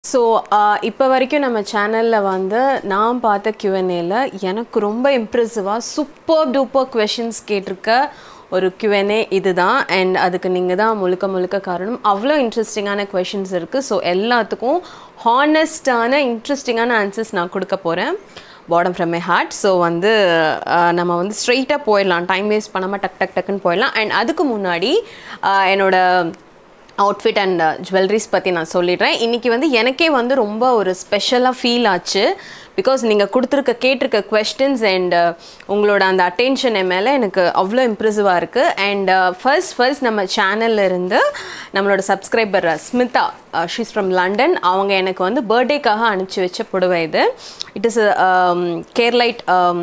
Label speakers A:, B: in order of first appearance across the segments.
A: So இப்போ வரைக்கும் நம்ம சேனலில் வந்து நான் பார்த்த Q&Aல எனக்கு ரொம்ப இம்ப்ரெசிவாக சூப்பர் டூப்பர் கொஷின்ஸ் கேட்டிருக்க ஒரு Q&A இதுதான். அண்ட் அதுக்கு நீங்கள் தான் முழுக்க காரணம். அவ்வளோ இன்ட்ரெஸ்டிங்கான கொஷின்ஸ் இருக்குது. ஸோ எல்லாத்துக்கும் ஹானஸ்டான இன்ட்ரெஸ்டிங்கான ஆன்சர்ஸ் நான் கொடுக்க போகிறேன், bottom from my heart. So வந்து நம்ம வந்து ஸ்ட்ரெயிட்டாக போயிடலாம், டைம் வேஸ்ட் பண்ணாமல் டக்குன்னு போயிடலாம். அண்ட் அதுக்கு முன்னாடி என்னோட அவுட்ஃபிட் அண்ட் ஜுவல்லரிஸ் பற்றி நான் சொல்லிடுறேன். இன்றைக்கி வந்து எனக்கே வந்து ரொம்ப ஒரு ஸ்பெஷலாக ஃபீல் ஆச்சு. பிகாஸ் நீங்கள் கேட்டிருக்க கொஸ்டின்ஸ் அண்ட் உங்களோட அந்த அட்டென்ஷன் என் மேலே எனக்கு அவ்வளோ இம்ப்ரெசிவாக இருக்குது. அண்ட் ஃபர்ஸ்ட் நம்ம சேனலில் இருந்து நம்மளோட subscriber Smitha, she's from London, அவங்க எனக்கு வந்து பர்த்டேக்காக அனுப்பிச்சி வச்ச புடவை இது. இட் இஸ் கேர்லைட்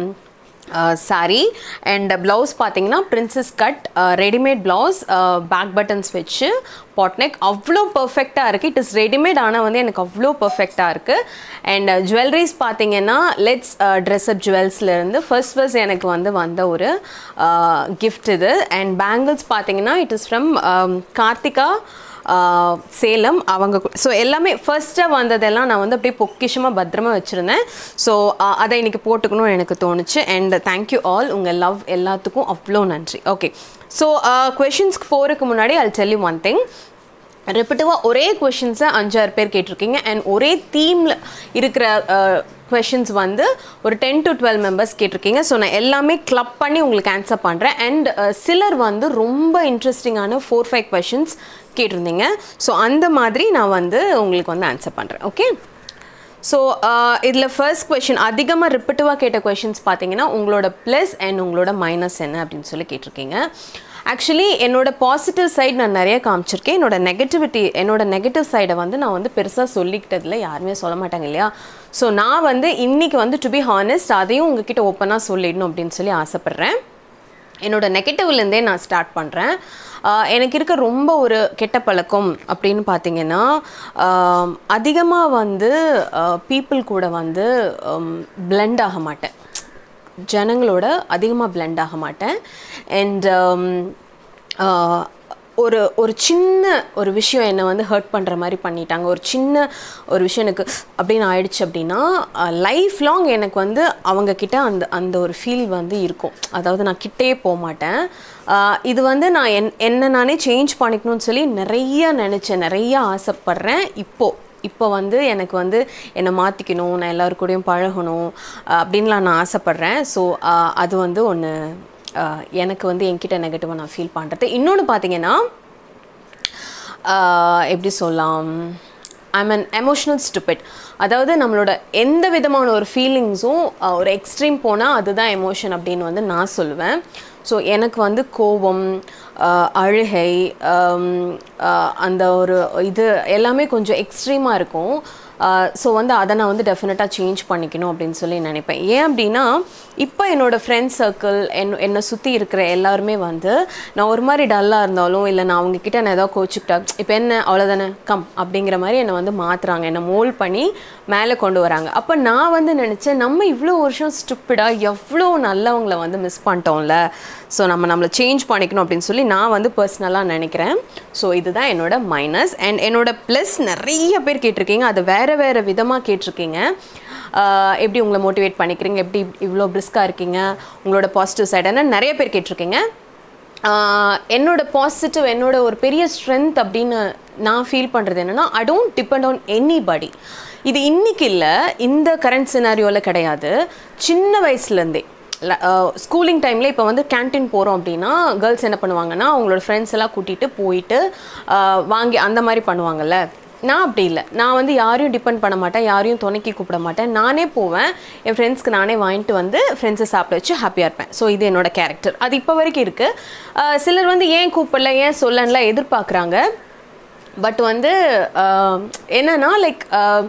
A: சாரீ. அண்ட் ப்ளவுஸ் பார்த்தீங்கன்னா princess cut readymade blouse, back buttons வச்சு பாட்நெக், அவ்வளோ பர்ஃபெக்டாக இருக்குது. இட் இஸ் ரெடிமேட், ஆனால் வந்து எனக்கு அவ்வளோ பர்ஃபெக்டாக இருக்குது. அண்ட் ஜுவல்லரிஸ் பார்த்தீங்கன்னா லெட்ஸ் ட்ரெஸ்அப் ஜுவல்ஸ்லேருந்து ஃபர்ஸ்ட் எனக்கு வந்து வந்த ஒரு கிஃப்ட் இது. அண்ட் பேங்கிள்ஸ் பார்த்தீங்கன்னா it is from Karthika Salem அவங்க. ஸோ எல்லாமே ஃபர்ஸ்ட்டாக வந்ததெல்லாம் நான் வந்து அப்படியே பொக்கிஷமாக பத்திரமா வச்சுருந்தேன். ஸோ அதை இன்றைக்கி போட்டுக்கணும்னு எனக்கு தோணுச்சு. அண்ட் தேங்க்யூ ஆல், உங்கள் லவ் எல்லாத்துக்கும் அவ்வளோ நன்றி. ஓகே, ஸோ கொஷின்ஸ்க்கு போகிறதுக்கு முன்னாடி I'll tell you one thing. ரெப்பிட்டிவாக ஒரே கொஷின்ஸை 5-6 பேர் கேட்டிருக்கீங்க. அண்ட் ஒரே தீமில் இருக்கிற கொஷின்ஸ் வந்து ஒரு 10 to 12 மெம்பர்ஸ் கேட்டிருக்கீங்க. ஸோ நான் எல்லாமே கிளப் பண்ணி உங்களுக்கு ஆன்சர் பண்ணுறேன். அண்ட் சிலர் வந்து ரொம்ப இன்ட்ரெஸ்டிங்கான 4-5 கொஷின்ஸ் கேட்டிருந்தீங்க. ஸோ அந்த மாதிரி நான் வந்து உங்களுக்கு வந்து ஆன்சர் பண்ணுறேன். ஓகே, ஸோ இதில் ஃபர்ஸ்ட் கொஷின் அதிகமாக ரிப்பிட்டிவாக கேட்ட கொஷின்ஸ் பார்த்தீங்கன்னா உங்களோட ப்ளஸ் அண்ட் உங்களோட மைனஸ் என்ன அப்படின்னு சொல்லி கேட்டிருக்கீங்க. ஆக்சுவலி என்னோட பாசிட்டிவ் சைடு நான் நிறைய காமிச்சிருக்கேன். என்னோட நெகட்டிவ் சைடை வந்து நான் வந்து பெருசாக சொல்லிக்கிட்டதில் யாருமே சொல்ல மாட்டாங்க இல்லையா. ஸோ நான் வந்து இன்றைக்கி வந்து டு பி ஹானஸ்ட் அதையும் உங்ககிட்ட ஓப்பனாக சொல்லிடணும் அப்படின்னு சொல்லி ஆசைப்பட்றேன். என்னோட நெகட்டிவ்லேருந்தே நான் ஸ்டார்ட் பண்ணுறேன். எனக்கு இருக்க ரொம்ப ஒரு கெட்ட பழக்கம் அப்படின்னு பார்த்தீங்கன்னா அதிகமாக வந்து பீப்புள் கூட வந்து பிளெண்ட் ஆக மாட்டேன், ஜனங்களோட அதிகமாக பிளெண்ட் ஆக மாட்டேன். அண்ட் ஒரு சின்ன ஒரு விஷயம் என்னை வந்து ஹர்ட் பண்ணுற மாதிரி பண்ணிட்டாங்க, ஒரு சின்ன ஒரு விஷயம் எனக்கு அப்படின்னு ஆயிடுச்சு அப்படின்னா லைஃப் லாங் எனக்கு வந்து அவங்கக்கிட்ட அந்த ஒரு ஃபீல் வந்து இருக்கும். அதாவது நான் கிட்டே போக மாட்டேன். இது வந்து நான் என்ன நானே சேஞ்ச் பண்ணிக்கணும்னு சொல்லி நிறைய ஆசைப்பட்றேன். இப்போ வந்து எனக்கு வந்து என்னை மாற்றிக்கணும், நான் எல்லோருக்கூடையும் பழகணும் அப்படின்லாம் நான் ஆசைப்பட்றேன். ஸோ அது வந்து ஒன்று எனக்கு வந்து என்கிட்ட நெகட்டிவாக நான் ஃபீல் பண்ணுறது. இன்னொன்று பார்த்தீங்கன்னா எப்படி சொல்லலாம், ஐம் அன் எமோஷ்னல் ஸ்டூபிட். அதாவது நம்மளோட எந்த விதமான ஒரு ஃபீலிங்ஸும் ஒரு எக்ஸ்ட்ரீம் போனால் அதுதான் எமோஷன் அப்படின்னு வந்து நான் சொல்லுவேன். ஸோ எனக்கு வந்து கோபம், அழுகை, அந்த ஒரு இது எல்லாமே கொஞ்சம் எக்ஸ்ட்ரீமாக இருக்கும். ஸோ வந்து அதை நான் வந்து டெஃபினட்டாக சேஞ்ச் பண்ணிக்கணும் அப்படின்னு சொல்லி நினைப்பேன். ஏன் அப்படின்னா இப்போ என்னோடய ஃப்ரெண்ட்ஸ் சர்க்கிள் என்னை சுற்றி இருக்கிற எல்லாருமே வந்து நான் ஒரு மாதிரி டல்லாக இருந்தாலும் இல்லை நான் அவங்கக்கிட்ட நான் ஏதாவது கோச்சிக்கிட்டா இப்போ என்ன அவ்வளோதானே கம் அப்படிங்கிற மாதிரி என்னை வந்து மாற்றுறாங்க, என்னை மோல்ட் பண்ணி மேலே கொண்டு வராங்க. அப்போ நான் வந்து நினச்சேன் நம்ம இவ்வளோ வருஷம் ஸ்டூப்பிடாக எவ்வளோ நல்லவங்களை வந்து மிஸ் பண்ணிட்டோம்ல. ஸோ நம்மளை சேஞ்ச் பண்ணிக்கணும் அப்படின்னு சொல்லி நான் வந்து பர்சனலாக நினைக்கிறேன். ஸோ இதுதான் என்னோட மைனஸ். அண்ட் என்னோட ப்ளஸ் நிறைய பேர் கேட்டிருக்கீங்க, அது வேறு விதமாக கேட்டிருக்கீங்க. எப்படி உங்களை மோட்டிவேட் பண்ணிக்கிறீங்க, எப்படி இவ்வளோ பிரிஸ்காக இருக்கீங்க, உங்களோட பாசிட்டிவ் சைடுன்னு நிறைய பேர் கேட்டிருக்கீங்க. என்னோட பாசிட்டிவ், என்னோட ஒரு பெரிய ஸ்ட்ரென்த் அப்படின்னு நான் ஃபீல் பண்ணுறது என்னென்னா I don't depend on anybody. இது இன்றைக்கி இல்லை, இந்த கரண்ட் சினாரியோவில் கிடையாது. சின்ன வயசுலேருந்தே ஸ்கூலிங் டைமில் இப்போ வந்து கேன்டீன் போகிறோம் அப்படின்னா கேர்ள்ஸ் என்ன பண்ணுவாங்கன்னா அவங்களோட ஃப்ரெண்ட்ஸ் எல்லாம் கூட்டிகிட்டு போயிட்டு வாங்கி அந்த மாதிரி பண்ணுவாங்கள்ல. நான் அப்படி இல்லை, நான் வந்து யாரையும் டிபெண்ட் பண்ண மாட்டேன், யாரையும் துணைக்கி கூப்பிட மாட்டேன், நானே போவேன், என் ஃப்ரெண்ட்ஸ்க்கு நானே வாங்கிட்டு வந்து ஃப்ரெண்ட்ஸை சாப்பிட வச்சு ஹாப்பியாக இருப்பேன். ஸோ இது என்னோட கேரக்டர், அது இப்போ வரைக்கும் இருக்குது. சிலர் வந்து ஏன் கூப்பிடல ஏன் சொல்லலாம் எதிர்பார்க்குறாங்க. பட் வந்து என்னன்னா லைக்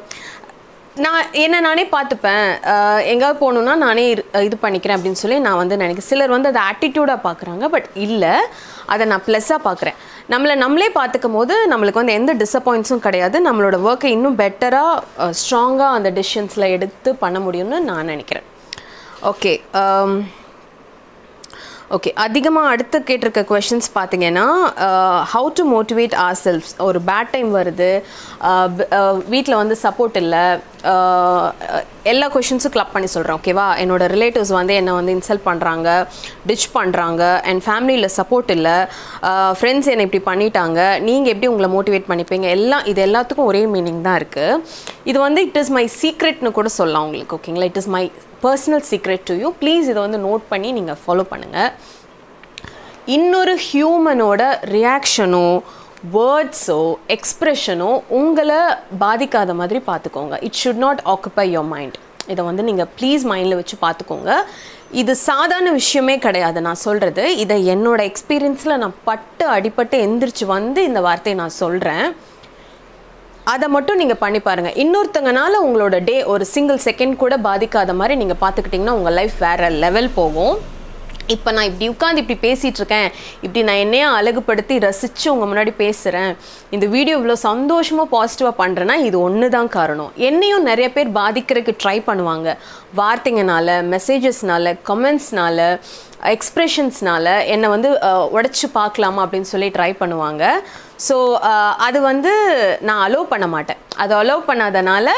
A: நானே பார்த்துப்பேன், எங்கேயாவது போகணுன்னா நானே இது பண்ணிக்கிறேன் அப்படின்னு சொல்லி நான் வந்து நினைக்கிறேன். சிலர் வந்து அதை ஆட்டிடியூடாக பார்க்குறாங்க, பட் இல்லை, அதை நான் ப்ளஸ்ஸாக பார்க்குறேன். நம்மளே பார்த்துக்கும் போது நம்மளுக்கு வந்து எந்த டிஸப்பாயிண்ட்ஸும் கிடையாது. நம்மளோட ஒர்க்கை இன்னும் பெட்டராக ஸ்ட்ராங்காக அந்த டிசிஷன்ஸில் எடுத்து பண்ண முடியும்னு நான் நினைக்கிறேன். ஓகே, ஓகே, அதிகமாக அடுத்து கேட்டிருக்க கொஷின்ஸ் பார்த்தீங்கன்னா, how to motivate ourselves. ஒரு பேட் டைம் வருது, வீட்டில் வந்து சப்போர்ட் இல்லை, எல்லா கொஷின்ஸும் கிளப் பண்ணி சொல்கிறேன். ஓகேவா? என்னோடய ரிலேட்டிவ்ஸ் வந்து என்னை வந்து இன்சல்ட் பண்ணுறாங்க, டிச் பண்ணுறாங்க, அண்ட் ஃபேமிலியில் சப்போர்ட் இல்லை, ஃப்ரெண்ட்ஸ் என்னை இப்படி பண்ணிட்டாங்க, நீங்கள் எப்படி உங்களை மோட்டிவேட் பண்ணிப்பீங்க, இது எல்லாத்துக்கும் ஒரே மீனிங் தான் இருக்குது. இது வந்து இட் இஸ் மை சீக்ரெட்னு கூட சொல்லலாம் உங்களுக்கு. ஓகேங்களா? It is my personal secret to you. Please இதை வந்து நோட் பண்ணி நீங்கள் ஃபாலோ பண்ணுங்கள். இன்னொரு ஹியூமனோட ரியாக்ஷனோ வேர்ட்ஸோ எக்ஸ்ப்ரெஷனோ உங்களை பாதிக்காத மாதிரி பார்த்துக்கோங்க. It should not occupy your mind. இதை வந்து நீங்கள் ப்ளீஸ் மைண்டில் வச்சு பார்த்துக்கோங்க. இது சாதாரண விஷயமே கிடையாது நான் சொல்கிறது. இதை என்னோடய எக்ஸ்பீரியன்ஸில் நான் அடிபட்டு எந்திரிச்சு வந்து இந்த வார்த்தையை நான் சொல்கிறேன். அதை மட்டும் நீங்கள் பண்ணி பாருங்கள். இன்னொருத்தங்கனால உங்களோட டே ஒரு சிங்கிள் செகண்ட் கூட பாதிக்காத மாதிரி நீங்கள் பார்த்துக்கிட்டிங்கன்னா உங்கள் லைஃப் வேறு லெவல் போகும். இப்போ நான் இப்படி உட்காந்து இப்படி பேசிகிட்டு இருக்கேன், இப்படி நான் என்னையே அழகுபடுத்தி ரசித்து உங்கள் முன்னாடி பேசுகிறேன், இந்த வீடியோ இவ்வளோ சந்தோஷமாக பாசிட்டிவாக பண்ணுறேன்னா இது ஒன்று தான் காரணம். என்னையும் நிறைய பேர் பாதிக்கிறதுக்கு ட்ரை பண்ணுவாங்க. வார்த்தைங்கனால, மெசேஜஸ்னால, கமெண்ட்ஸ்னால, எக்ஸ்ப்ரெஷன்ஸ்னால என்னை வந்து உடச்சி பார்க்கலாமா அப்படின்னு சொல்லி ட்ரை பண்ணுவாங்க. ஸோ அது வந்து நான் அலோவ் பண்ண மாட்டேன். அது அலோவ் பண்ணாதனால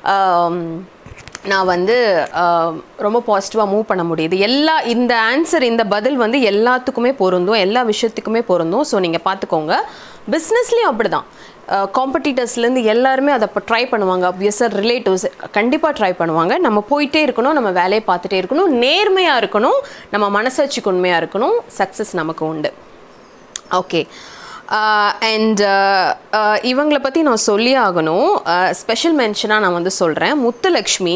A: நான் வந்து ரொம்ப பாசிட்டிவாக மூவ் பண்ண முடியுது. இந்த ஆன்சர், இந்த பதில் வந்து எல்லாத்துக்குமே பொருந்தும், எல்லா விஷயத்துக்குமே பொருந்தும். ஸோ நீங்கள் பார்த்துக்கோங்க. பிஸ்னஸ்லேயும் அப்படி தான். காம்படிட்டர்ஸ்லேருந்து எல்லாருமே அதை இப்போ ட்ரை பண்ணுவாங்க. ஆப்வியஸாக ரிலேட்டிவ்ஸ் கண்டிப்பாக ட்ரை பண்ணுவாங்க. நம்ம போயிட்டே இருக்கணும், நம்ம வேலையை பார்த்துட்டே இருக்கணும், நேர்மையாக இருக்கணும், நம்ம மனசாட்சிக்கு உண்மையாக இருக்கணும், சக்ஸஸ் நமக்கு உண்டு. ஓகே. அண்ட் இவங்களை பற்றி நான் சொல்லி ஆகணும். ஸ்பெஷல் மென்ஷனாக நான் வந்து சொல்கிறேன். முத்துலக்ஷ்மி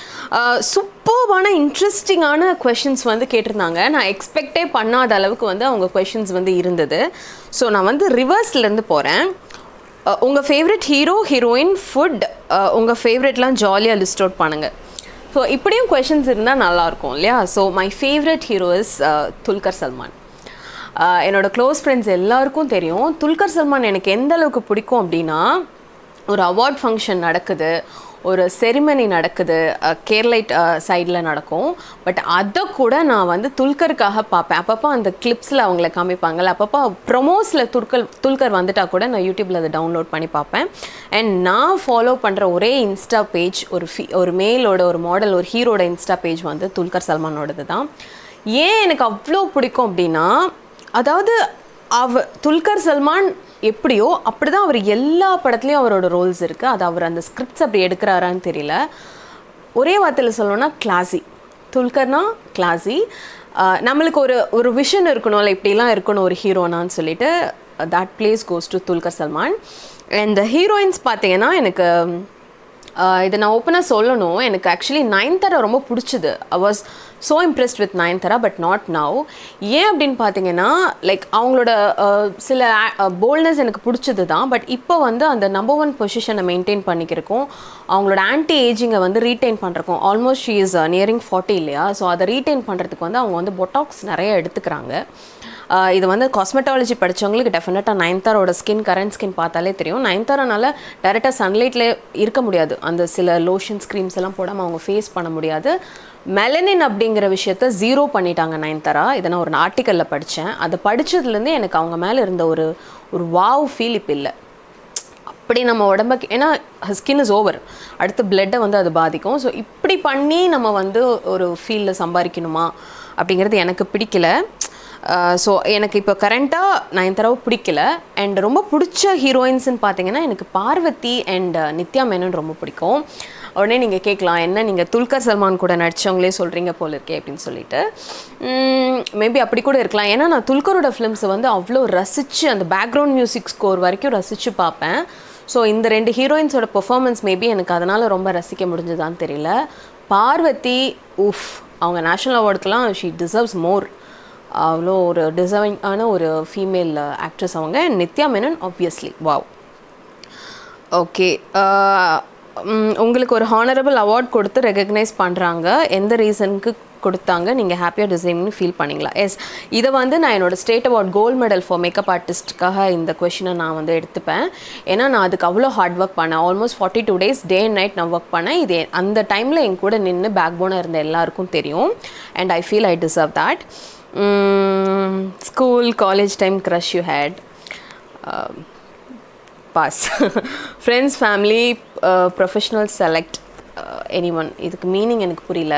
A: சூப்பர்வான இன்ட்ரெஸ்டிங்கான கொஷின்ஸ் வந்து கேட்டிருந்தாங்க. நான் எக்ஸ்பெக்டே பண்ணாத அளவுக்கு வந்து அவங்க கொஷின்ஸ் வந்து இருந்தது. ஸோ நான் வந்து ரிவர்ஸ்லேருந்து போகிறேன். உங்கள் ஃபேவரட் ஹீரோ, ஹீரோயின், ஃபுட், உங்கள் ஃபேவரெட்லாம் ஜாலியாக லிஸ்ட் அவுட் பண்ணுங்கள். ஸோ இப்படியும் கொஷின்ஸ் இருந்தால் நல்லாயிருக்கும் இல்லையா? So my favourite hero is Dulquer Salmaan. என்னோட க்ளோஸ் ஃப்ரெண்ட்ஸ் எல்லாருக்கும் தெரியும் துல்கர் சல்மான் எனக்கு எந்த அளவுக்கு பிடிக்கும் அப்படின்னா, ஒரு அவார்ட் ஃபங்க்ஷன் நடக்குது, ஒரு செரிமனி நடக்குது, கேரளைட் சைடில் நடக்கும். பட் அதை கூட நான் வந்து துல்கருக்காக பார்ப்பேன். அப்பப்போ அந்த கிளிப்ஸில் அவங்கள காமிப்பாங்கள்ல, அப்பப்போ ப்ரொமோஸில் துல்கர் வந்துட்டால் கூட நான் யூடியூப்பில் அதை டவுன்லோட் பண்ணி பார்ப்பேன். அண்ட் நான் ஃபாலோ பண்ணுற ஒரே இன்ஸ்டா பேஜ், ஒரு மேலோட, ஒரு மாடல், ஒரு ஹீரோட இன்ஸ்டா பேஜ் வந்து துல்கர் சல்மானோடது தான். ஏன் எனக்கு அவ்வளோ பிடிக்கும் அப்படின்னா, அதாவது துல்கர் சல்மான் எப்படியோ அப்படி தான் அவர் எல்லா படத்துலையும் அவரோட ரோல்ஸ் இருக்குது. அது அவர் அந்த ஸ்கிரிப்ட்ஸ் அப்படி எடுக்கிறாரான்னு தெரியல. ஒரே வார்த்தையில் சொல்லணும்னா கிளாஸி. துல்கர்னா கிளாஸி. நம்மளுக்கு ஒரு விஷன் இருக்கணும்ல, இப்படிலாம் இருக்கணும் ஒரு ஹீரோனான்னு சொல்லிட்டு, that place goes to Dulquer Salmaan. And heroines பார்த்தீங்கன்னா எனக்கு இதை நான் ஓப்பனாக சொல்லணும், எனக்கு ஆக்சுவலி நயன்தாரா ரொம்ப பிடிச்சிது. I was so impressed with Nayanthara, but not now. ஏன் அப்படின்னு பார்த்தீங்கன்னா, லைக் அவங்களோட சில போல்ட்னஸ் எனக்கு பிடிச்சது தான். பட் இப்போ வந்து அந்த நம்பர் 1 பொசிஷனை மெயின்டைன் பண்ணிக்கிறக்கும், அவங்களோட ஆன்டி ஏஜிங்கை வந்து ரீட்டைன் பண்ணுறக்கும், ஆல்மோஸ்ட் ஷீ இஸ் நியரிங் 40 இல்லையா? ஸோ அதை ரீட்டைன் பண்ணுறதுக்கு வந்து அவங்க வந்து பொட்டாக்ஸ் நிறைய எடுத்துக்கிறாங்க. இது வந்து காஸ்மெட்டாலஜி படித்தவங்களுக்கு டெஃபினட்டாக நயன்தாரோட கரண்ட் ஸ்கின் பார்த்தாலே தெரியும். நயன்தாரானால டைரெக்டாக சன்லைட்டில் இருக்க முடியாது. அந்த சில லோஷன்ஸ் க்ரீம்ஸ் எல்லாம் போடாமல் அவங்க ஃபேஸ் பண்ண முடியாது. மெலனின் அப்படிங்கிற விஷயத்த 0 பண்ணிட்டாங்க நயன்தாரா. இதை நான் ஒரு ஆர்டிக்கலில் படித்தேன். அதை படித்ததுலேருந்து எனக்கு அவங்க மேலே இருந்த ஒரு வாவ் ஃபீல் இப்போ இல்லை. அப்படி நம்ம உடம்புக்கு, ஏன்னா ஸ்கின் இஸ் ஓவர், அடுத்து பிளட்டை வந்து அது பாதிக்கும். ஸோ இப்படி பண்ணி நம்ம வந்து ஒரு ஃபீல்டில் சம்பாதிக்கணுமா அப்படிங்கிறது எனக்கு பிடிக்கல. ஸோ எனக்கு இப்போ கரண்ட்டாக நயன்தாராவை பிடிக்கல. அண்ட் ரொம்ப பிடிச்ச ஹீரோயின்ஸ்ன்னு பார்த்தீங்கன்னா எனக்கு பார்வதி அண்ட் நித்யா மேனன் ரொம்ப பிடிக்கும். உடனே நீங்கள் கேட்கலாம், என்ன நீங்கள் துல்கர் சல்மான் கூட நடித்தவங்களே சொல்கிறீங்க போல இருக்கே அப்படின்னு சொல்லிட்டு. மேபி அப்படி கூட இருக்கலாம். ஏன்னா நான் துல்கரோட ஃபிலிம்ஸை வந்து அவ்வளோ ரசித்து, அந்த பேக்ரவுண்ட் மியூசிக் ஸ்கோர் வரைக்கும் ரசித்து பார்ப்பேன். ஸோ இந்த 2 ஹீரோயின்ஸோட பெர்ஃபார்மன்ஸ் மேபி எனக்கு அதனால் ரொம்ப ரசிக்க முடிஞ்சதான்னு தெரியல. பார்வதி அவங்க நேஷ்னல் அவார்டுக்கெலாம் ஷீ டிசர்வ்ஸ் மோர். அவ்வளோ ஒரு டிசர்விங்கான ஒரு ஃபீமேல் ஆக்ட்ரஸ் அவங்க. Nithya Menon obviously wow. Okay, உங்களுக்கு ஒரு ஹானரபிள் அவார்ட் கொடுத்து ரெகக்னைஸ் பண்ணுறாங்க, எந்த ரீசனுக்கு கொடுத்தாங்க, நீங்கள் ஹாப்பியாக டிசைன்னு ஃபீல் பண்ணிங்களா? எஸ், இதை வந்து நான் என்னோடய state award gold medal for makeup ஆர்டிஸ்ட்டுக்காக இந்த கொஷினை நான் வந்து எடுத்துப்பேன். ஏன்னா நான் அதுக்கு அவ்வளோ ஹார்ட் ஒர்க் பண்ணேன். Almost 42 days day and night நான் ஒர்க் பண்ணேன். இது அந்த டைமில் என் கூட நின்று பேக் போனாக இருந்த எல்லாருக்கும் தெரியும். And I feel I deserve that. School, college time crush you had. Pass. Friends, family, professional, select anyone. இதுக்கு மீனிங் எனக்கு புரியல.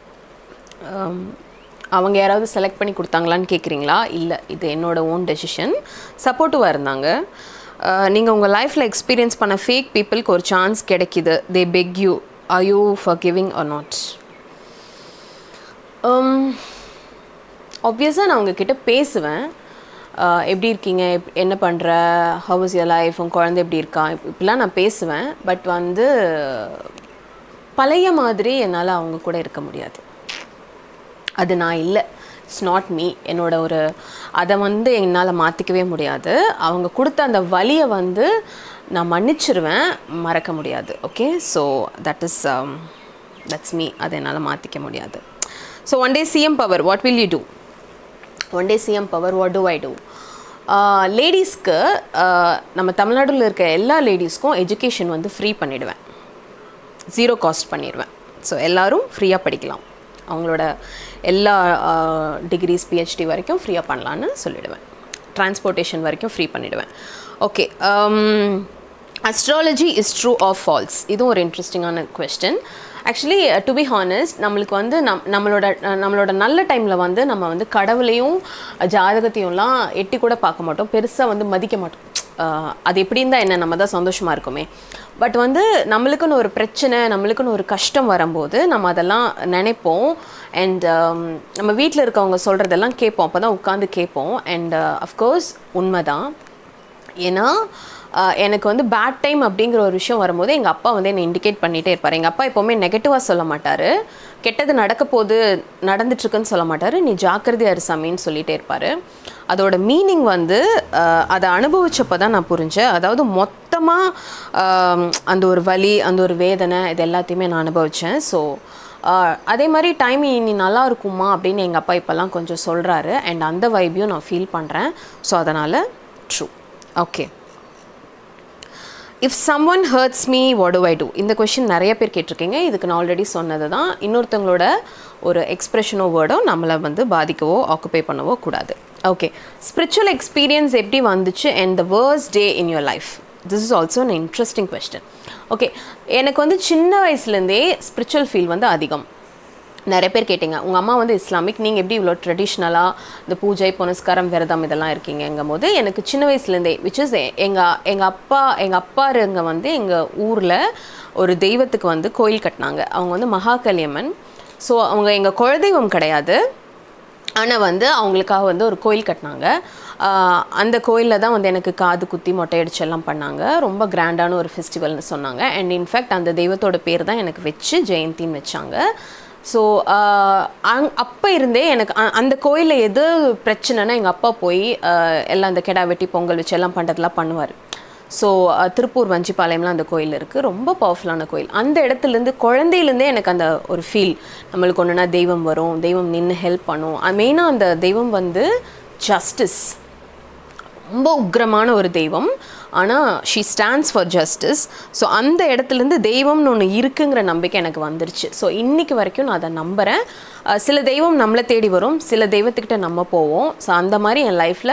A: அவங்க யாராவது செலக்ட் பண்ணி கொடுத்தாங்களான்னு கேட்குறீங்களா? இல்லை, இது என்னோட ஓன் டெசிஷன். சப்போர்ட்டிவாக இருந்தாங்க. நீங்கள் உங்கள் லைஃப்பில் எக்ஸ்பீரியன்ஸ் பண்ண ஃபேக் பீப்புளுக்கு ஒரு சான்ஸ் கிடைக்கிது. They beg you, are you forgiving or not? ஆப்வியஸாக நான் உங்ககிட்ட பேசுவேன். எப்படி இருக்கீங்க, என்ன பண்ணுற, ஹவ் இஸ் யுவர் லைஃப், உங்கள் குழந்தை எப்படி இருக்கா, இப்படிலாம் நான் பேசுவேன். பட் வந்து பழைய மாதிரி என்னால் அவங்க கூட இருக்க முடியாது. அது நான் இல்லை, இட்ஸ் நாட் மீ. என்னோட ஒரு அதை வந்து என்னால் மாற்றிக்கவே முடியாது. அவங்க கொடுத்த அந்த வலியை வந்து நான் மன்னிச்சிருவேன், மறக்க முடியாது. Okay, so that's me. அதை என்னால் மாற்றிக்க முடியாது. So one day CM power, what will you do? One day CM power, what do I do? லேடிஸ்க்கு, நம்ம தமிழ்நாட்டில் இருக்க எல்லா லேடிஸ்க்கும் எஜுகேஷன் வந்து ஃப்ரீ பண்ணிவிடுவேன், 0 காஸ்ட் பண்ணிடுவேன். ஸோ எல்லோரும் ஃப்ரீயாக படிக்கலாம். அவங்களோட எல்லா டிகிரிஸ் PhD வரைக்கும் ஃப்ரீயாக பண்ணலான்னு சொல்லிவிடுவேன். டிரான்ஸ்போர்ட்டேஷன் வரைக்கும் ஃப்ரீ பண்ணிவிடுவேன். Okay, astrology is true or false? இதுவும் ஒரு இன்ட்ரெஸ்டிங்கான question. Actually to be honest, நம்மளுக்கு வந்து நம்மளோட நல்ல டைமில் வந்து நம்ம வந்து கடவுளையும் ஜாதகத்தையும்லாம் எட்டி கூட பார்க்க மாட்டோம், பெருசாக வந்து மதிக்க மாட்டோம். அது எப்படி இருந்தால் என்ன, நம்ம தான் சந்தோஷமாக இருக்குமே. பட் வந்து நம்மளுக்குன்னு ஒரு பிரச்சனை, நம்மளுக்குன்னு ஒரு கஷ்டம் வரும்போது நம்ம அதெல்லாம் நினைப்போம். அண்ட் நம்ம வீட்டில் இருக்கவங்க சொல்கிறதெல்லாம் கேட்போம், அப்போ தான் உட்காந்து கேட்போம். அண்ட் அஃப்கோர்ஸ் உண்மை தான். ஏன்னா எனக்கு வந்து பேட் டைம் அப்படிங்கிற ஒரு விஷயம் வரும்போது எங்கள் அப்பா வந்து என்னை இண்டிகேட் பண்ணிகிட்டே இருப்பார். எங்கள் அப்பா எப்போவுமே நெகட்டிவாக சொல்ல மாட்டார், கெட்டது நடக்க போது நடந்துட்டுருக்குன்னு சொல்ல மாட்டார், நீ ஜாக்கிரதையாக இரு சாமின்னு சொல்லிகிட்டே இருப்பார். அதோட மீனிங் வந்து அதை அனுபவிச்சப்போ தான் நான் புரிஞ்சேன். அதாவது மொத்தமாக அந்த ஒரு வலி, அந்த ஒரு வேதனை, இது எல்லாத்தையுமே நான் அனுபவித்தேன். ஸோ அதே மாதிரி டைம் இனி நல்லா இருக்குமா அப்படின்னு எங்கள் அப்பா இப்போல்லாம் கொஞ்சம் சொல்கிறாரு. அண்ட் அந்த வைப்பையும் நான் ஃபீல் பண்ணுறேன். ஸோ அதனால் true. Okay, if someone hurts me what do I do? இந்த கொஷின் நிறைய பேர் கேட்டிருக்கீங்க. இதுக்கு நான் ஆல்ரெடி சொன்னது தான். இன்னொருத்தவங்களோட ஒரு எக்ஸ்ப்ரெஷனோ வேர்டோ நம்மளை வந்து பாதிக்கவோ ஆக்குபை பண்ணவோ கூடாது. ஓகே, ஸ்பிரிச்சுவல் எக்ஸ்பீரியன்ஸ் எப்படி வந்துச்சு and the worst day in your life? This is also an interesting question. Okay, எனக்கு வந்து சின்ன வயசுலேருந்தே ஸ்பிரிச்சுவல் ஃபீல் வந்து அதிகம். நிறைய பேர் கேட்டிங்க, உங்கள் அம்மா வந்து இஸ்லாமிக், நீங்கள் எப்படி இவ்வளோ ட்ரெடிஷ்னலாக இந்த பூஜை, புனஸ்காரம், விரதம் இதெல்லாம் இருக்கீங்கும் போது எனக்கு சின்ன வயசுலேருந்தே, விச் இஸ் எங்கள் அப்பாருங்க வந்து எங்கள் ஊரில் ஒரு தெய்வத்துக்கு வந்து கோயில் கட்டினாங்க. அவங்க வந்து மகாகலியம்மன். ஸோ அவங்க எங்கள் குலதெய்வம் கிடையாது, ஆனால் வந்து அவங்களுக்காக வந்து ஒரு கோயில் கட்டினாங்க. அந்த கோயிலில் தான் வந்து எனக்கு காது குத்தி மொட்டை அடிச்சு எல்லாம் பண்ணாங்க. ரொம்ப கிராண்டான ஒரு ஃபெஸ்டிவல்னு சொன்னாங்க. அண்ட் இன்ஃபேக்ட் அந்த தெய்வத்தோட பேர் தான் எனக்கு வச்சு ஜெயந்தின்னு வச்சாங்க. ஸோ அப்போ இருந்தே எனக்கு அந்த கோயிலில் எது பிரச்சனைனா எங்கள் அப்பா போய் எல்லாம் அந்த கெடா வெட்டி பொங்கல் வச்சு எல்லாம் பண்ணுறதுலாம் பண்ணுவார். ஸோ திருப்பூர் வஞ்சிப்பாளையம்லாம் அந்த கோயில் இருக்குது, ரொம்ப பவர்ஃபுல்லான கோயில். அந்த இடத்துலேருந்து குழந்தையிலேருந்தே எனக்கு அந்த ஒரு ஃபீல், நம்மளுக்கு ஒன்றுனா தெய்வம் வரும், தெய்வம் நின்று ஹெல்ப் பண்ணும். மெயினாக அந்த தெய்வம் வந்து ஜஸ்டிஸ், ரொம்ப உக்ரமான ஒரு தெய்வம், ஆனால் she stands for justice. So அந்த இடத்துலேருந்து தெய்வம்னு ஒன்று இருக்குங்கிற நம்பிக்கை எனக்கு வந்துருச்சு. ஸோ இன்றைக்கி வரைக்கும் நான் அதை நம்புகிறேன். சில தெய்வம் நம்மளை தேடி வரும், சில தெய்வத்துக்கிட்ட நம்ம போவோம். ஸோ அந்த மாதிரி என் லைஃப்பில்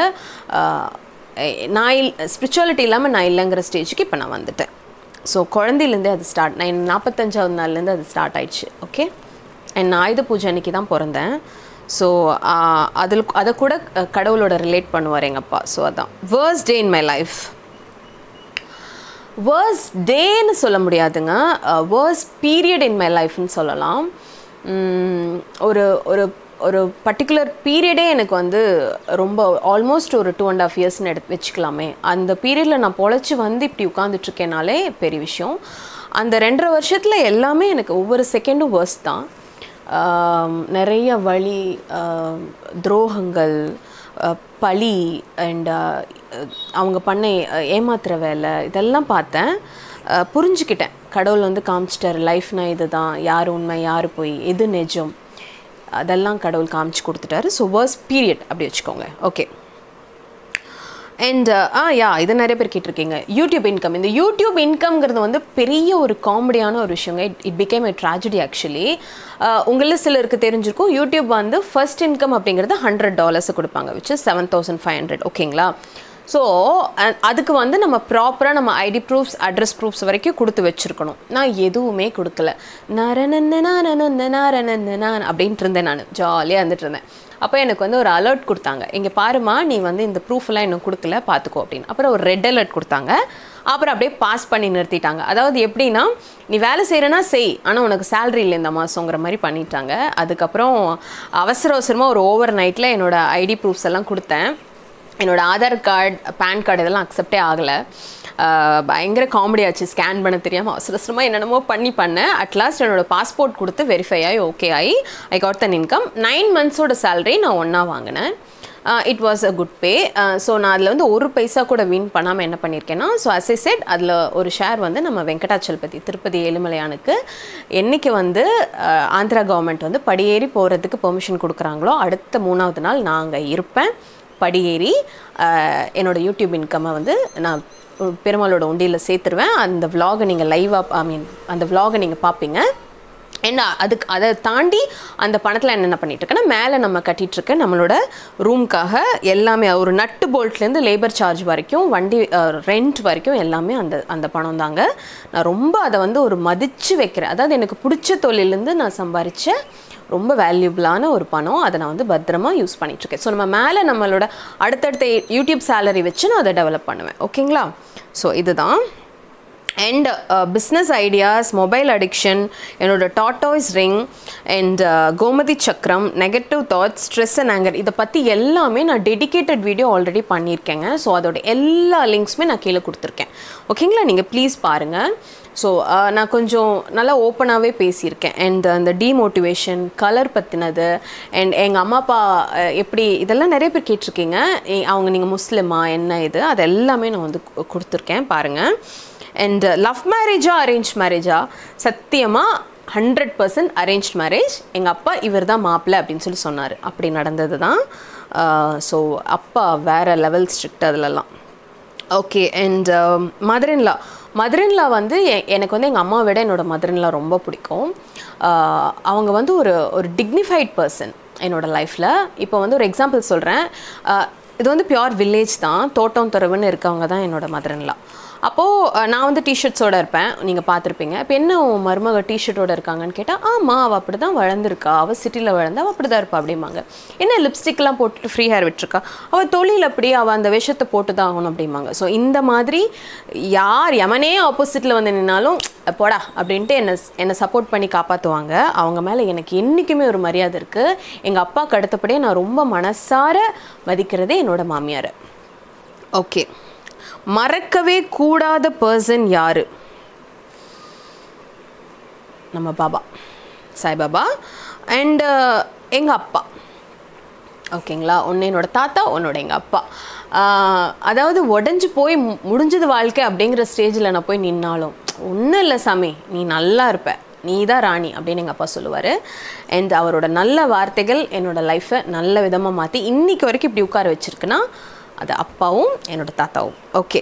A: நான் ஸ்பிரிச்சுவாலிட்டி இல்லாமல் நான் இல்லைங்கிற ஸ்டேஜுக்கு இப்போ நான் வந்துட்டேன். ஸோ குழந்தையிலேருந்தே அது ஸ்டார்ட், நான் 45வது நாள்லேருந்து அது ஸ்டார்ட் ஆயிடுச்சு. ஓகே, அண்ட் நான் ஆயுத பூஜை அன்றைக்கி தான் பிறந்தேன். ஸோ அதை கூட கடவுளோட ரிலேட் பண்ணுவார் எங்கள் அப்பா. ஸோ அதான் worst day in my life. Worst டேன்னு சொல்ல முடியாதுங்க, வேர்ஸ்ட் பீரியட் இன் மை லைஃப்னு சொல்லலாம். ஒரு ஒரு ஒரு பர்டிகுலர் பீரியடே எனக்கு வந்து ரொம்ப ஆல்மோஸ்ட் ஒரு 2.5 இயர்ஸ்னு வச்சுக்கலாமே. அந்த பீரியடில் நான் பொழைச்சி வந்து இப்படி உட்காந்துட்ருக்கேனாலே பெரிய விஷயம். அந்த 2.5 வருஷத்தில் எல்லாமே எனக்கு ஒவ்வொரு செகண்டும் வேர்ஸ்ட் தான். நிறைய வலி, துரோகங்கள், பழி அண்ட் அவங்க பண்ண ஏமாத்துகிற வேலை, இதெல்லாம் பார்த்தேன், புரிஞ்சுக்கிட்டேன். கடவுள் வந்து காமிச்சிட்டார், லைஃப்னா இது தான், யார் உண்மை யார் பொய், எது நிஜம், அதெல்லாம் கடவுள் காமிச்சு கொடுத்துட்டாரு. ஸோ வேர்ஸ்ட் பீரியட் அப்படி வச்சுக்கோங்க. ஓகே, அண்ட் யா இது நிறைய பேர் கேட்டிருக்கீங்க யூடியூப் இன்கம். இந்த யூடியூப் இன்கம்ங்கிறது வந்து பெரிய ஒரு காமெடியான ஒரு விஷயங்க. It becomes a tragedy actually. உங்களில் சிலருக்கு தெரிஞ்சிருக்கும், யூடியூப் வந்து ஃபர்ஸ்ட் இன்கம் அப்படிங்கிறது $100 கொடுப்பாங்க, which is 7,500. ஓகேங்களா? ஸோ அதுக்கு வந்து நம்ம ப்ராப்பராக நம்ம ஐடி ப்ரூஃப்ஸ், அட்ரஸ் ப்ரூஃப்ஸ் வரைக்கும் கொடுத்து வச்சுருக்கணும். நான் எதுவுமே கொடுக்கல. அப்படின்ட்டு இருந்தேன், நான் ஜாலியாக இருந்துட்டு இருந்தேன். அப்போ எனக்கு வந்து ஒரு அலர்ட் கொடுத்தாங்க, இங்கே பாருமா நீ வந்து இந்த ப்ரூஃப்லாம் இன்னும் கொடுக்கல பார்த்துக்கோ அப்படின்னு. அப்புறம் ஒரு ரெட் அலர்ட் கொடுத்தாங்க. அப்புறம் அப்படியே பாஸ் பண்ணி நிறுத்திட்டாங்க. அதாவது எப்படின்னா, நீ வேலை செய்கிறேன்னா செய், ஆனால் உனக்கு சேலரி இல்லை இந்த மாதங்கிற மாதிரி பண்ணிட்டாங்க. அதுக்கப்புறம் அவசரமாக ஒரு ஓவர் நைட்டில் என்னோடய ஐடி ப்ரூஃப்ஸ் எல்லாம் கொடுத்தேன். என்னோடய ஆதார் கார்டு, பேன் கார்டு இதெல்லாம் அக்செப்டே ஆகலை. பயங்கர காமெடி ஆச்சு. ஸ்கேன் பண்ண தெரியாமல் அவசரமாக என்னென்னமோ பண்ணேன். அட்லாஸ்ட் என்னோடய பாஸ்போர்ட் கொடுத்து வெரிஃபை ஆகி ஓகே ஆகி ஐ காட் தன் இன்கம். 9 monthsோட சேலரி நான் ஒன்றா வாங்கினேன். It was a good pay. So நான் அதில் வந்து ஒரு பைசா கூட வின் பண்ணாமல் என்ன பண்ணியிருக்கேன்னா, ஸோ அஸ் ஐ செட் அதில் ஒரு ஷேர் வந்து நம்ம வெங்கடாச்சலபதி திருப்பதி ஏழுமலையானுக்கு என்றைக்கு வந்து ஆந்திரா கவர்மெண்ட் வந்து படியேறி போகிறதுக்கு பெர்மிஷன் கொடுக்குறாங்களோ அடுத்த 3வது நாள் நான் அங்கே இருப்பேன். படியேறி என்னோடய யூடியூப் இன்கம்மை வந்து நான் பெருமாளோட உண்டியில் சேர்த்துருவேன். அந்த விலாகை நீங்கள் லைவாக அந்த விலாகை நீங்கள் பார்ப்பீங்க. என்ன அதுக்கு அதை தாண்டி அந்த பணத்தில் என்னென்ன பண்ணிகிட்ருக்கேன்னா, மேலே நம்ம கட்டிகிட்ருக்க நம்மளோட ரூம்க்காக எல்லாமே ஒரு நட்டு போல்ட்லேருந்து லேபர் சார்ஜ் வரைக்கும், வண்டி ரெண்ட் வரைக்கும் எல்லாமே அந்த பணம் தாங்க. நான் ரொம்ப அதை வந்து ஒரு மதித்து வைக்கிறேன். அதாவது எனக்கு பிடிச்ச தொழிலேருந்து நான் சம்பாதிச்ச ரொம்ப வேல்யூபிளான ஒரு பணம். அதை நான் வந்து பத்திரமா யூஸ் பண்ணிகிட்ருக்கேன். ஸோ நம்ம மேலே நம்மளோட அடுத்தடுத்த யூடியூப் சேலரி வச்சு நான் அதை டெவலப் பண்ணுவேன். ஓகேங்களா? ஸோ இதுதான். And business ideas, mobile addiction, என்னோட டாட்டாய்ஸ் ரிங் அண்ட் கோமதி சக்கரம், negative thoughts, stress and anger, இதை பற்றி எல்லாமே நான் டெடிக்கேட்டட் வீடியோ ஆல்ரெடி பண்ணியிருக்கேங்க. ஸோ அதோட எல்லா லிங்க்ஸுமே நான் கீழே கொடுத்துருக்கேன். ஓகேங்களா? நீங்கள் ப்ளீஸ் பாருங்கள். ஸோ நான் கொஞ்சம் நல்லா ஓப்பனாகவே பேசியிருக்கேன். அண்ட் அந்த டீமோட்டிவேஷன், கலர் பற்றினது, அண்ட் எங்கள் அம்மா அப்பா எப்படி, இதெல்லாம் நிறைய பேர் கேட்டிருக்கீங்க. அவங்க நீங்கள் முஸ்லிமா என்ன இது, அது எல்லாமே நான் வந்து கொடுத்துருக்கேன், பாருங்கள். அண்ட் லவ் மேரேஜா அரேஞ்ச் மேரேஜா? சத்தியமாக 100% அரேஞ்ச் மேரேஜ். எங்கள் அப்பா இவர் தான் மாப்பிள்ளை அப்படின்னு சொல்லி சொன்னார். அப்படி நடந்தது தான். ஸோ அப்பா வேறு லெவல் ஸ்ட்ரிக்ட் அதிலெல்லாம். ஓகே. அண்ட் மதர்-இன்-லா வந்து எனக்கு வந்து எங்கள் அம்மாவை விட என்னோடய மதர்-இன்-லா ரொம்ப பிடிக்கும். அவங்க வந்து ஒரு டிக்னிஃபைட் பர்சன் என்னோடய லைஃப்பில். இப்போ வந்து ஒரு எக்ஸாம்பிள் சொல்கிறேன். இது வந்து பியோர் வில்லேஜ் தான், தோட்டம் துறவுன்னு இருக்கவங்க தான் என்னோடய மதர்-இன்-லா. அப்போது நான் வந்து டிஷர்ட்ஸோடு இருப்பேன், நீங்கள் பார்த்துருப்பீங்க. இப்போ என்ன மருமக டிஷர்ட்டோடு இருக்காங்கன்னு கேட்டால், ஆமாம் அவள் அப்படி தான் வளர்ந்துருக்கா, அவள் சிட்டியில் வளர்ந்தா அவள் அப்படி தான் இருப்பா அப்படிம்பாங்க. என்ன லிப்ஸ்டிக்லாம் போட்டுட்டு ஃப்ரீ ஹேர் விட்டுருக்கா, அவள் தொழில் அப்படி, அவள் அந்த விஷயத்தை போட்டு தான் ஆகணும் அப்படிம்பாங்க. ஸோ இந்த மாதிரி யார் எமனே ஆப்போசிட்டில் வந்து நின்னாலும் போடா அப்படின்ட்டு என்னை சப்போர்ட் பண்ணி காப்பாற்றுவாங்க. அவங்க மேலே எனக்கு என்றைக்குமே ஒரு மரியாதை இருக்குது. எங்கள் அப்பாவுக்கு அடுத்தபடியே நான் ரொம்ப மனசார மதிக்கிறதே என்னோடய மாமியார். ஓகே. மறக்கவே கூடாத பர்சன் யார்? நம்ம பாபா, சாய்பாபா. அண்டு எங்கள் அப்பா. ஓகேங்களா? ஒன்று என்னோட தாத்தா, ஒன்னோட எங்கள் அப்பா. அதாவது உடஞ்சி போய் முடிஞ்சது வாழ்க்கை அப்படிங்கிற ஸ்டேஜில் நான் போய் நின்னாலும், ஒன்றும் இல்லை சாமி, நீ நல்லா இருப்ப, நீ தான் ராணி அப்படின்னு எங்கள் அப்பா சொல்லுவார். அண்ட் அவரோட நல்ல வார்த்தைகள் என்னோடய லைஃப்பை நல்ல விதமாக மாற்றி இன்றைக்கி வரைக்கும் இப்படி உட்கார வச்சுருக்குன்னா அது அப்பாவும் என்னோடய தாத்தாவும். ஓகே.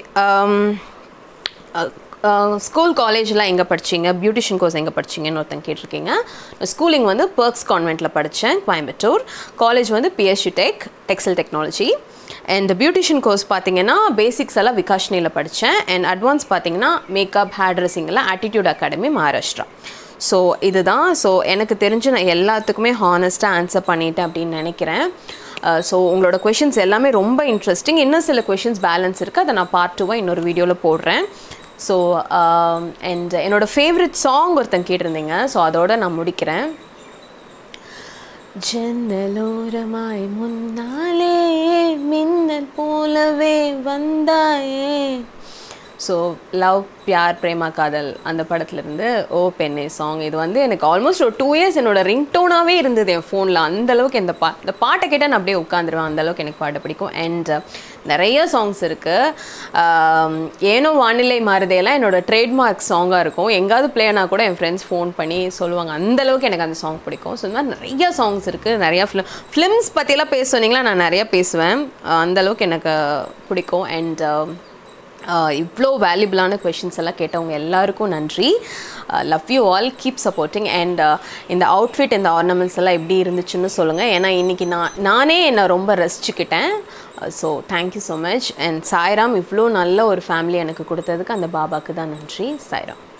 A: ஸ்கூல் காலேஜ்லாம் எங்கே படிச்சிங்க, பியூட்டிஷியன் கோர்ஸ் எங்கே படிச்சிங்கன்னு ஒருத்தங்க கேட்டிருக்கீங்க. ஸ்கூலிங் வந்து பர்க்ஸ் கான்வெண்ட்டில் படித்தேன், கோயம்புத்தூர். காலேஜ் வந்து BSc textile technology. And beautician course பார்த்தீங்கன்னா பேசிக்ஸ் எல்லாம் விகாஷ்னியில் படித்தேன். அண்ட் அட்வான்ஸ் பார்த்தீங்கன்னா மேக்கப், ஹேர் ட்ரெஸ்ஸிங்கெல்லாம் ஆட்டிடியூட் அகாடமி, மகாராஷ்டிரா. ஸோ இதுதான். ஸோ எனக்கு தெரிஞ்சு நான் எல்லாத்துக்குமே ஹானஸ்ட்டாக ஆன்சர் பண்ணிட்டேன் அப்படின்னு நினைக்கிறேன். ஸோ உங்களோட கொஷின்ஸ் எல்லாமே ரொம்ப இன்ட்ரெஸ்டிங். இன்னும் சில கொஷின்ஸ் பேலன்ஸ் இருக்குது, அதை நான் பார்ட் 2 இன்னொரு வீடியோவில் போடுறேன். ஸோ அண்ட் என்னோடய ஃபேவரட் சாங் ஒருத்தங்க கேட்டிருந்தீங்க. ஸோ அதோடு நான் முடிக்கிறேன். ஜன்னலோரமாய் முன்னாலே மின்னல் போலவே வந்தாயே. ஸோ லவ், பியார், பிரேமா, காதல் அந்த படத்துலேருந்து ஓ பெண்ணே சாங். இது வந்து எனக்கு ஆல்மோஸ்ட் ஒரு 2 years என்னோடய ரிங்டோனாகவே இருந்தது என் ஃபோனில். அந்தளவுக்கு இந்த பாட்டை கேட்டால் நான் அப்படியே உட்காந்துருவேன், அந்தளவுக்கு எனக்கு பாட்டு பிடிக்கும். அண்ட் நிறைய சாங்ஸ் இருக்குது. ஏனோ வானிலை மாறுதேலாம் என்னோட ட்ரேட்மார்க் சாங்காக இருக்கும். எங்காவது ப்ளே ஆனால் கூட என் ஃப்ரெண்ட்ஸ் ஃபோன் பண்ணி சொல்லுவாங்க, அந்தளவுக்கு எனக்கு அந்த சாங் பிடிக்கும். ஸோ இந்த மாதிரி நிறைய சாங்ஸ் இருக்குது. நிறையா ஃபிலிம்ஸ் பற்றிலாம் பேச சொன்னீங்களா, நான் நிறையா பேசுவேன். அந்தளவுக்கு எனக்கு பிடிக்கும். அண்ட் இவ்வளோ வேல்யூபிளான கொஷின்ஸ் எல்லாம் கேட்டவங்க எல்லாருக்கும் நன்றி. Love you all, keep supporting. And இந்த அவுட்ஃபிட், இந்த ஆர்னமெண்ட்ஸ் எல்லாம் எப்படி இருந்துச்சுன்னு சொல்லுங்கள். ஏன்னா இன்றைக்கி நானே என்னை ரொம்ப ரசிச்சுக்கிட்டேன். So thank you so much. And Sairam, இவ்வளோ நல்ல ஒரு ஃபேமிலி எனக்கு கொடுத்ததுக்கு அந்த பாபாவுக்கு தான் நன்றி. சாய்ராம்.